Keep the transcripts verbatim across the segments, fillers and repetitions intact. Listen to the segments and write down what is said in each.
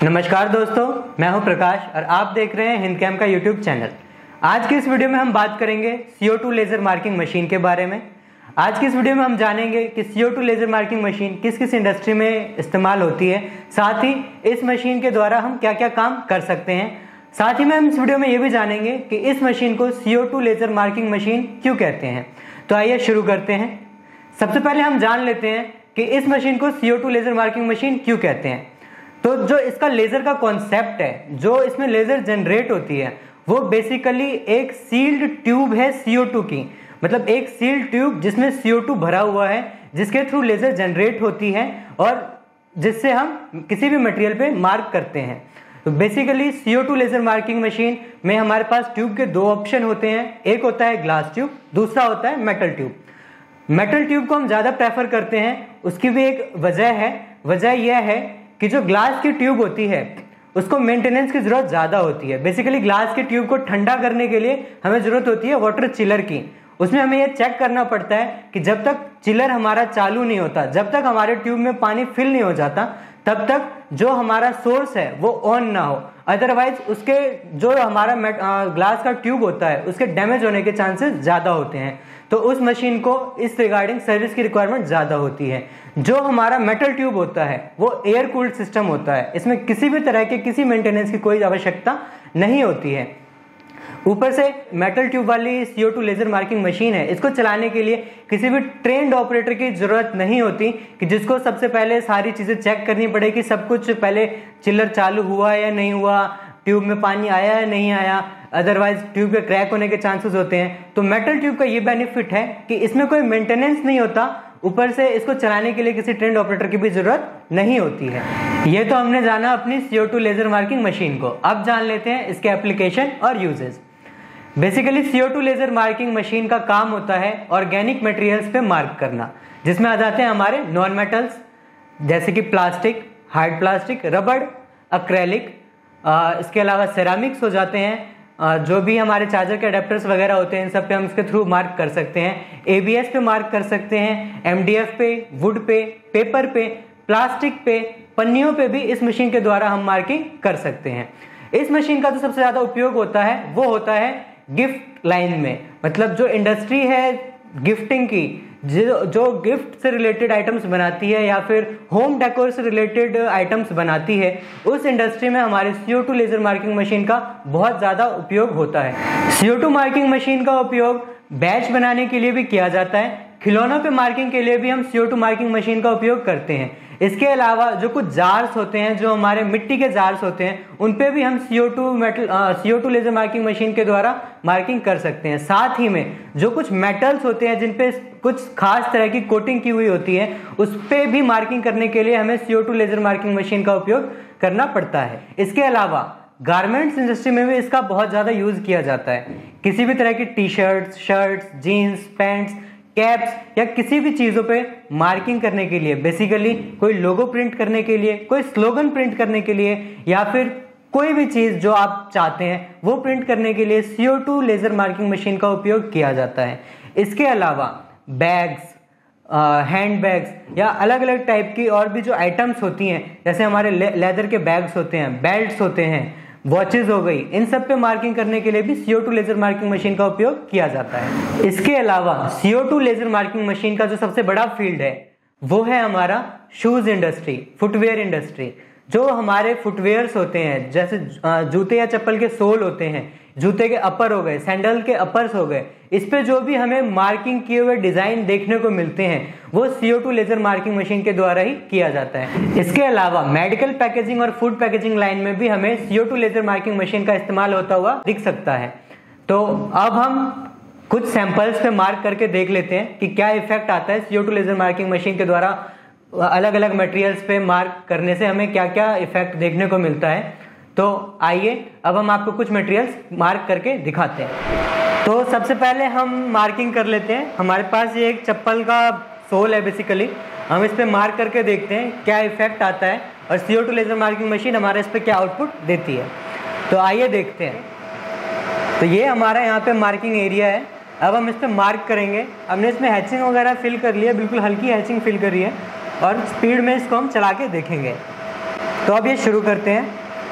नमस्कार दोस्तों, मैं हूं प्रकाश और आप देख रहे हैं हिंदकैम का यूट्यूब चैनल। आज की इस वीडियो में हम बात करेंगे C O two laser marking machine के बारे में। आज की इस वीडियो में हम जानेंगे कि C O two laser marking machine किस किस इंडस्ट्री में इस्तेमाल होती है, साथ ही इस मशीन के द्वारा हम क्या क्या काम कर सकते हैं। साथ ही में हम इस वीडियो में ये भी जानेंगे कि इस मशीन को C O two laser marking machine क्यों कहते हैं। तो आइए शुरू करते हैं। सबसे पहले हम जान लेते हैं कि इस मशीन को C O two laser marking machine क्यों कहते हैं। तो जो इसका लेज़र का कॉन्सेप्ट है, जो इसमें लेज़र जनरेट होती है, वो बेसिकली एक सील्ड ट्यूब है सी ओ टू की। मतलब एक सील्ड ट्यूब जिसमें सी ओ टू भरा हुआ है, जिसके थ्रू लेज़र जनरेट होती है और जिससे हम किसी भी मटेरियल पे मार्क करते हैं। तो basically C O two laser marking machine में हमारे पास ट्यूब के दो ऑप्शन होते हैं। एक होता है ग्लास ट्यूब, दूसरा होता है मेटल ट्यूब। मेटल ट्यूब को हम ज़्यादा प्रेफर करते हैं, उसकी भी एक वजह है। वजह यह है कि जो ग्लास की ट्यूब होती है उसको मेंटेनेंस की जरूरत ज़्यादा होती है। बेसिकली ग्लास की ट्यूब को ठंडा करने के लिए हमें ज़रूरत होती है वाटर चिलर की। उसमें हमें यह चेक करना पड़ता है कि जब तक चिलर हमारा चालू नहीं होता, जब तक हमारे ट्यूब में पानी फिल नहीं हो जाता, तब तक जो हमारा सोर्स है वो ऑन ना हो। अदरवाइज उसके जो हमारा ग्लास का ट्यूब होता है उसके डैमेज होने के चांसेस ज़्यादा होते हैं। तो उस मशीन को इस रिगार्डिंग सर्विस की रिक्वायरमेंट ज़्यादा होती है। जो हमारा मेटल ट्यूब होता है वो एयर कूल्ड सिस्टम होता है, इसमें किसी भी तरह के किसी मेंटेनेंस की कोई आवश्यकता नहीं होती है। ऊपर से मेटल ट्यूब वाली C O two laser marking machine है, इसको चलाने के लिए किसी भी ट्रेन्ड ऑपरेटर की जरूरत नहीं होती कि जिसको सबसे पहले सारी चीज़ें चेक करनी पड़े कि सब कुछ पहले चिल्लर चालू हुआ या नहीं हुआ, ट्यूब में पानी आया या नहीं आया, अदरवाइज ट्यूब के क्रैक होने के चांसेस होते हैं। तो मेटल ट्यूब का ये बेनिफिट है कि इसमें कोई मेंटेनेंस नहीं होता, ऊपर से इसको चलाने के लिए किसी ट्रेंड ऑपरेटर की भी जरूरत नहीं होती है। ये तो हमने जाना अपनी C O two laser marking machine को। अब जान लेते हैं इसके एप्लीकेशन और uses. Basically C O two laser marking machine का काम होता है ऑर्गेनिक मटेरियल्स पे मार्क करना, जिसमें आ जाते हैं हमारे नॉन मेटल्स जैसे कि प्लास्टिक, हार्ड प्लास्टिक, रबड़, एक्रेलिक, इसके अलावा सेरामिक्स हो जाते हैं। जो भी हमारे चार्जर के अडेप्टर्स वगैरह होते हैं, इन सब पे हम इसके थ्रू मार्क कर सकते हैं। ए बी एस पे मार्क कर सकते हैं, एम डी एफ पे, वुड पे, पेपर पे, प्लास्टिक पे, पन्नियों पे भी इस मशीन के द्वारा हम मार्किंग कर सकते हैं। इस मशीन का जो सबसे ज़्यादा उपयोग होता है वो होता है गिफ्ट लाइन में। मतलब जो इंडस्ट्री है गिफ्टिंग की, जो जो गिफ्ट से रिलेटेड आइटम्स बनाती है या फिर होम डेकोर से रिलेटेड आइटम्स बनाती है, उस इंडस्ट्री में हमारे C O two laser marking machine का बहुत ज़्यादा उपयोग होता है। C O two marking machine का उपयोग बैच बनाने के लिए भी किया जाता है। खिलौनों पे मार्किंग के लिए भी हम C O two marking machine का उपयोग करते हैं। इसके अलावा जो कुछ जार्स होते हैं, जो हमारे मिट्टी के जार्स होते हैं, उन पे भी हम C O two metal C O two laser marking machine के द्वारा मार्किंग कर सकते हैं। साथ ही में जो कुछ मेटल्स होते हैं जिन पे कुछ खास तरह की कोटिंग की हुई होती है, उस पे भी मार्किंग करने के लिए हमें C O two laser marking machine का उपयोग करना पड़ता है। इसके अलावा गारमेंट्स इंडस्ट्री में भी इसका बहुत ज़्यादा यूज़ किया जाता है। किसी भी तरह की T shirts, shirts, jeans, pants, caps या किसी भी चीज़ों पे मार्किंग करने के लिए, बेसिकली कोई लोगो प्रिंट करने के लिए, कोई स्लोगन प्रिंट करने के लिए, या फिर कोई भी चीज़ जो आप चाहते हैं वो प्रिंट करने के लिए C O two laser marking machine का उपयोग किया जाता है। इसके अलावा बैग्स, हैंड बैग्स या अलग अलग टाइप की और भी जो आइटम्स होती हैं, जैसे हमारे ले, लेदर के बैग्स होते हैं, बेल्ट्स होते हैं, वॉचेस हो गई, इन सब पे मार्किंग करने के लिए भी C O two laser marking machine का उपयोग किया जाता है। इसके अलावा C O two laser marking machine का जो सबसे बड़ा फील्ड है वो है हमारा शूज़ इंडस्ट्री, फुटवेयर इंडस्ट्री। जो हमारे फुटवेयर्स होते हैं, जैसे जूते या चप्पल के सोल होते हैं, जूते के अपर हो गए, सैंडल के अपर्स हो गए, इस पे जो भी हमें मार्किंग किए हुए डिज़ाइन देखने को मिलते हैं वो C O two laser marking machine के द्वारा ही किया जाता है। इसके अलावा मेडिकल पैकेजिंग और फूड पैकेजिंग लाइन में भी हमें C O two laser marking machine का इस्तेमाल होता हुआ दिख सकता है। तो अब हम कुछ सैंपल्स पे मार्क करके देख लेते हैं कि क्या इफेक्ट आता है C O two laser marking machine के द्वारा अलग अलग मटेरियल्स पे मार्क करने से हमें क्या क्या इफेक्ट देखने को मिलता है। तो आइए अब हम आपको कुछ मटेरियल्स मार्क करके दिखाते हैं। तो सबसे पहले हम मार्किंग कर लेते हैं। हमारे पास ये एक चप्पल का सोल है, बेसिकली हम इस पे मार्क करके देखते हैं क्या इफेक्ट आता है और C O two laser marking machine हमारे इस पे क्या आउटपुट देती है। तो आइए देखते हैं। तो ये हमारा यहाँ पे मार्किंग एरिया है। अब हम इस पे मार्क करेंगे। हमने इसमें हैचिंग वगैरह फिल कर लिया, बिल्कुल हल्की हैचिंग फिल करी है, और स्पीड में इसको हम चला के देखेंगे। तो अब ये शुरू करते हैं।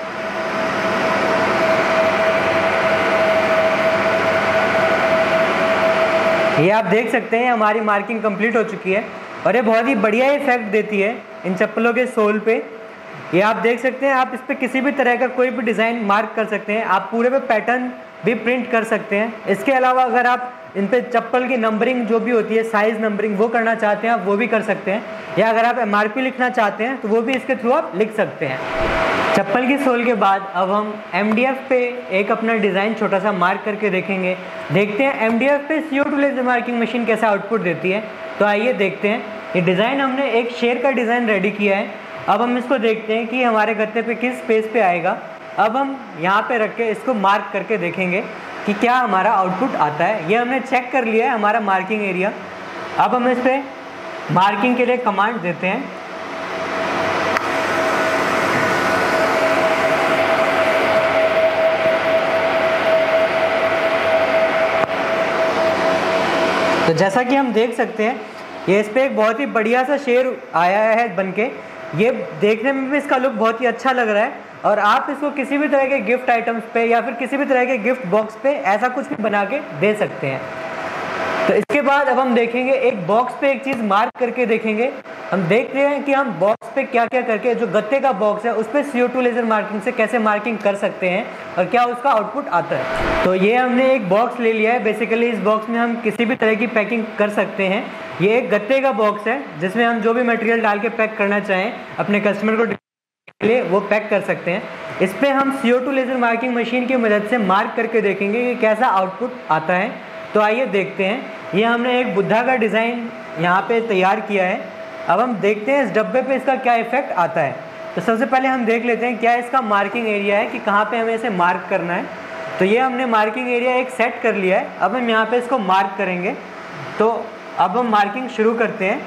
ये आप देख सकते हैं हमारी मार्किंग कंप्लीट हो चुकी है और ये बहुत ही बढ़िया इफेक्ट देती है इन चप्पलों के सोल पे। ये आप देख सकते हैं, आप इस पर किसी भी तरह का कोई भी डिज़ाइन मार्क कर सकते हैं, आप पूरे पे पैटर्न भी प्रिंट कर सकते हैं। इसके अलावा अगर आप इन पे चप्पल की नंबरिंग जो भी होती है, साइज़ नंबरिंग, वो करना चाहते हैं आप वो भी कर सकते हैं, या अगर आप एम आर पी लिखना चाहते हैं तो वो भी इसके थ्रू आप लिख सकते हैं। चप्पल की सोल के बाद अब हम एम डी एफ पे एक अपना डिज़ाइन छोटा सा मार्क करके देखेंगे। देखते हैं एम डी एफ पे C O two laser marking machine कैसा आउटपुट देती है। तो आइए देखते हैं। ये डिज़ाइन हमने एक शेर का डिज़ाइन रेडी किया है। अब हम इसको देखते हैं कि हमारे गत्ते पे किस स्पेस पे आएगा। अब हम यहाँ पे रख के इसको मार्क करके देखेंगे कि क्या हमारा आउटपुट आता है। ये हमने चेक कर लिया है हमारा मार्किंग एरिया। अब हम इस पर मार्किंग के लिए कमांड देते हैं। तो जैसा कि हम देख सकते हैं ये इस पर एक बहुत ही बढ़िया सा शेर आया है बनके। ये देखने में भी इसका लुक बहुत ही अच्छा लग रहा है और आप इसको किसी भी तरह के गिफ्ट आइटम्स पे या फिर किसी भी तरह के गिफ्ट बॉक्स पे ऐसा कुछ भी बना के दे सकते हैं। तो इसके बाद अब हम देखेंगे एक बॉक्स पे एक चीज़ मार्क करके देखेंगे। हम देखते हैं कि हम बॉक्स पे क्या क्या करके, जो गत्ते का बॉक्स है उस पर C O two laser marking से कैसे मार्किंग कर सकते हैं और क्या उसका आउटपुट आता है। तो ये हमने एक बॉक्स ले लिया है। बेसिकली इस बॉक्स में हम किसी भी तरह की पैकिंग कर सकते हैं। ये एक गत्ते का बॉक्स है जिसमें हम जो भी मटेरियल डाल के पैक करना चाहें अपने कस्टमर को लिए वो पैक कर सकते हैं। इस पर हम C O two laser marking machine की मदद से मार्क करके देखेंगे कि कैसा आउटपुट आता है। तो आइए देखते हैं। ये हमने एक बुद्धा का डिज़ाइन यहाँ पे तैयार किया है। अब हम देखते हैं इस डब्बे पे इसका क्या इफेक्ट आता है। तो सबसे पहले हम देख लेते हैं क्या इसका मार्किंग एरिया है कि कहाँ पे हमें इसे मार्क करना है। तो ये हमने मार्किंग एरिया एक सेट कर लिया है। अब हम यहाँ पे इसको मार्क करेंगे। तो अब हम मार्किंग शुरू करते हैं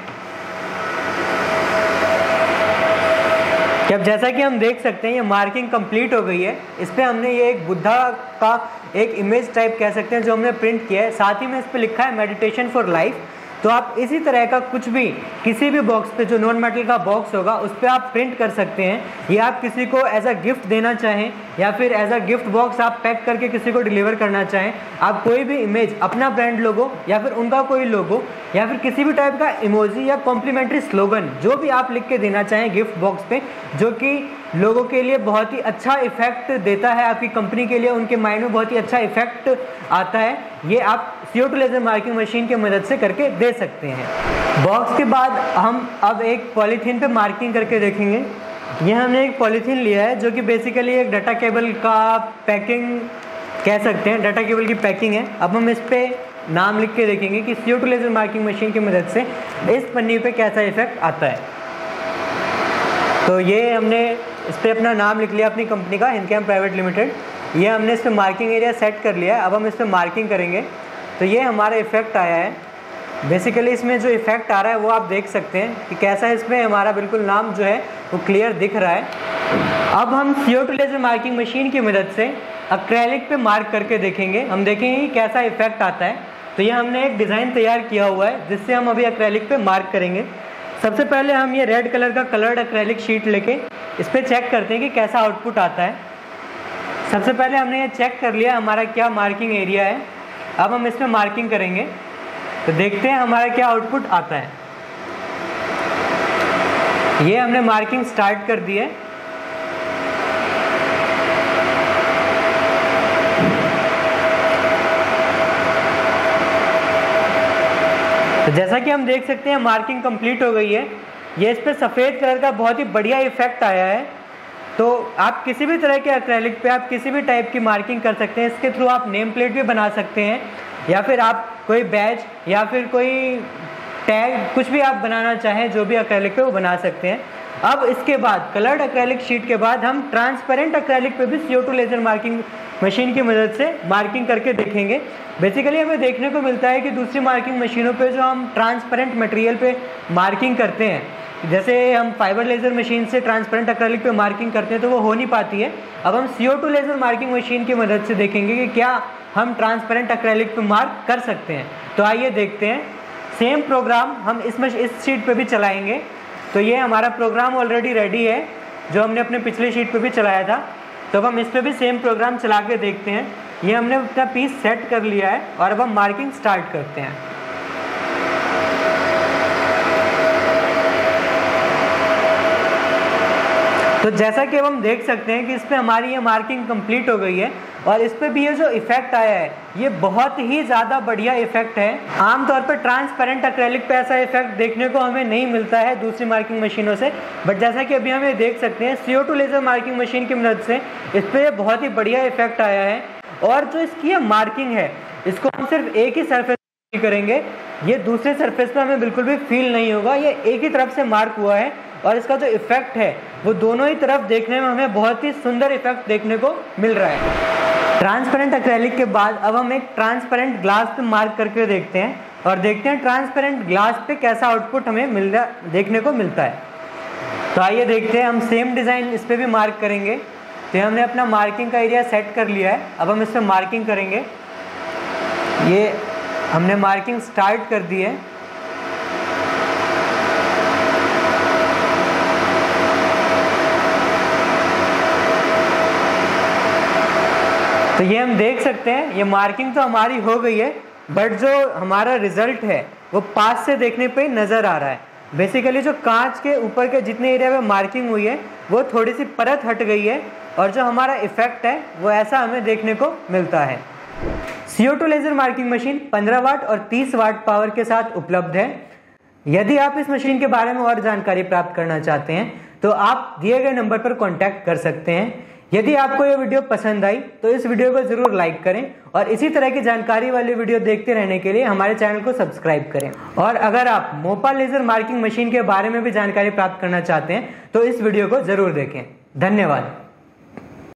कि अब जैसा कि हम देख सकते हैं ये मार्किंग कंप्लीट हो गई है। इस पर हमने ये एक बुद्धा का एक इमेज टाइप कह सकते हैं जो हमने प्रिंट किया है। साथ ही में इस पर लिखा है मेडिटेशन फॉर लाइफ। तो आप इसी तरह का कुछ भी किसी भी बॉक्स पे जो नॉन मेटल का बॉक्स होगा उस पर आप प्रिंट कर सकते हैं। या आप किसी को एज अ गिफ्ट देना चाहें या फिर एज अ गिफ्ट बॉक्स आप पैक करके किसी को डिलीवर करना चाहें, आप कोई भी इमेज, अपना ब्रांड लोगो या फिर उनका कोई लोगो या फिर किसी भी टाइप का इमोजी या कॉम्प्लीमेंट्री स्लोगन जो भी आप लिख के देना चाहें गिफ्ट बॉक्स पे, जो कि लोगों के लिए बहुत ही अच्छा इफेक्ट देता है, आपकी कंपनी के लिए उनके माइंड में बहुत ही अच्छा इफेक्ट आता है, ये आप C O two laser marking machine की मदद से करके दे सकते हैं। बॉक्स के बाद हम अब एक पॉलीथीन पे मार्किंग करके देखेंगे। ये हमने एक पॉलीथीन लिया है जो कि बेसिकली एक डाटा केबल का पैकिंग कह सकते हैं, डाटा केबल की पैकिंग है। अब हम इस पर नाम लिख के देखेंगे कि C O two laser marking machine की मदद से इस पन्नी पे कैसा इफेक्ट आता है। तो ये हमने इस पर अपना नाम लिख लिया, अपनी कंपनी का हिंदकैम प्राइवेट लिमिटेड। ये हमने इस पर मार्किंग एरिया सेट कर लिया है। अब हम इस पर मार्किंग करेंगे तो ये हमारा इफेक्ट आया है। बेसिकली इसमें जो इफेक्ट आ रहा है वो आप देख सकते हैं कि कैसा इसमें हमारा बिल्कुल नाम जो है वो क्लियर दिख रहा है। अब हम C O two laser marking machine की मदद से एक्रेलिक पे मार्क करके देखेंगे। हम देखेंगे कि कैसा इफेक्ट आता है। तो ये हमने एक डिज़ाइन तैयार किया हुआ है जिससे हम अभी एक्रेलिक पे मार्क करेंगे। सबसे पहले हम ये रेड कलर का कलर्ड एक्रेलिक शीट लेके इस पर चेक करते हैं कि कैसा आउटपुट आता है। सबसे पहले हमने ये चेक कर लिया हमारा क्या मार्किंग एरिया है। अब हम इसमें मार्किंग करेंगे तो देखते हैं हमारा क्या आउटपुट आता है। ये हमने मार्किंग स्टार्ट कर दी है। तो जैसा कि हम देख सकते हैं मार्किंग कंप्लीट हो गई है। ये इस पर सफ़ेद कलर का बहुत ही बढ़िया इफेक्ट आया है। तो आप किसी भी तरह के एक्रेलिक पे आप किसी भी टाइप की मार्किंग कर सकते हैं। इसके थ्रू आप नेम प्लेट भी बना सकते हैं या फिर आप कोई बैज या फिर कोई टैग कुछ भी आप बनाना चाहें जो भी एक्रेलिक पे वो बना सकते हैं। अब इसके बाद कलर्ड एक्रेलिक शीट के बाद हम ट्रांसपेरेंट एक्रेलिक पे भी C O two laser marking machine की मदद से मार्किंग करके देखेंगे। बेसिकली हमें देखने को मिलता है कि दूसरी मार्किंग मशीनों पे जो हम ट्रांसपेरेंट मटेरियल पे मार्किंग करते हैं, जैसे हम फाइबर लेज़र मशीन से ट्रांसपेरेंट एक्रेलिक पे मार्किंग करते हैं तो वो हो नहीं पाती है। अब हम C O two laser marking machine की मदद से देखेंगे कि क्या हम ट्रांसपेरेंट एक्रेलिक पे मार्क कर सकते हैं। तो आइए देखते हैं। सेम प्रोग्राम हम इस इस शीट पे भी चलाएंगे। तो ये हमारा प्रोग्राम ऑलरेडी रेडी है। जो हमने अपने पिछले शीट पे भी चलाया था। तो अब हम इस पर भी सेम प्रोग्राम चला के देखते हैं। ये हमने अपना पीस सेट कर लिया है और अब हम मार्किंग स्टार्ट करते हैं। तो जैसा कि अब हम देख सकते हैं कि इस पर हमारी ये मार्किंग कंप्लीट हो गई है और इस पर भी ये जो इफेक्ट आया है ये बहुत ही ज़्यादा बढ़िया इफेक्ट है। आमतौर पर ट्रांसपेरेंट एक्रेलिक पे ऐसा इफेक्ट देखने को हमें नहीं मिलता है दूसरी मार्किंग मशीनों से, बट जैसा कि अभी हम ये देख सकते हैं C O two laser marking machine की मदद से इस पर ये बहुत ही बढ़िया इफेक्ट आया है। और जो इसकी ये मार्किंग है इसको हम सिर्फ एक ही सरफेस करेंगे, ये दूसरे सरफेस पर हमें बिल्कुल भी फील नहीं होगा, ये एक ही तरफ से मार्क हुआ है और इसका जो इफेक्ट है वो दोनों ही तरफ देखने में हमें बहुत ही सुंदर इफेक्ट देखने को मिल रहा है। ट्रांसपेरेंट एक्रेलिक के बाद अब हम एक ट्रांसपेरेंट ग्लास पे मार्क करके देखते हैं और देखते हैं ट्रांसपेरेंट ग्लास पे कैसा आउटपुट हमें मिल रहा देखने को मिलता है। तो आइए देखते हैं, हम सेम डिज़ाइन इस पर भी मार्क करेंगे। तो हमने अपना मार्किंग का एरिया सेट कर लिया है, अब हम इस पर मार्किंग करेंगे। ये हमने मार्किंग स्टार्ट कर दी है। तो ये हम देख सकते हैं ये मार्किंग तो हमारी हो गई है, बट जो हमारा रिजल्ट है वो पास से देखने पे नज़र आ रहा है। बेसिकली जो कांच के ऊपर के जितने एरिया में मार्किंग हुई है वो थोड़ी सी परत हट गई है और जो हमारा इफेक्ट है वो ऐसा हमें देखने को मिलता है। C O two laser marking machine पंद्रह वाट और तीस वाट पावर के साथ उपलब्ध है। यदि आप इस मशीन के बारे में और जानकारी प्राप्त करना चाहते हैं तो आप दिए गए नंबर पर कॉन्टैक्ट कर सकते हैं। यदि आपको ये वीडियो पसंद आई तो इस वीडियो को जरूर लाइक करें और इसी तरह की जानकारी वाली वीडियो देखते रहने के लिए हमारे चैनल को सब्सक्राइब करें। और अगर आप मोपा लेज़र मार्किंग मशीन के बारे में भी जानकारी प्राप्त करना चाहते हैं तो इस वीडियो को जरूर देखें। धन्यवाद।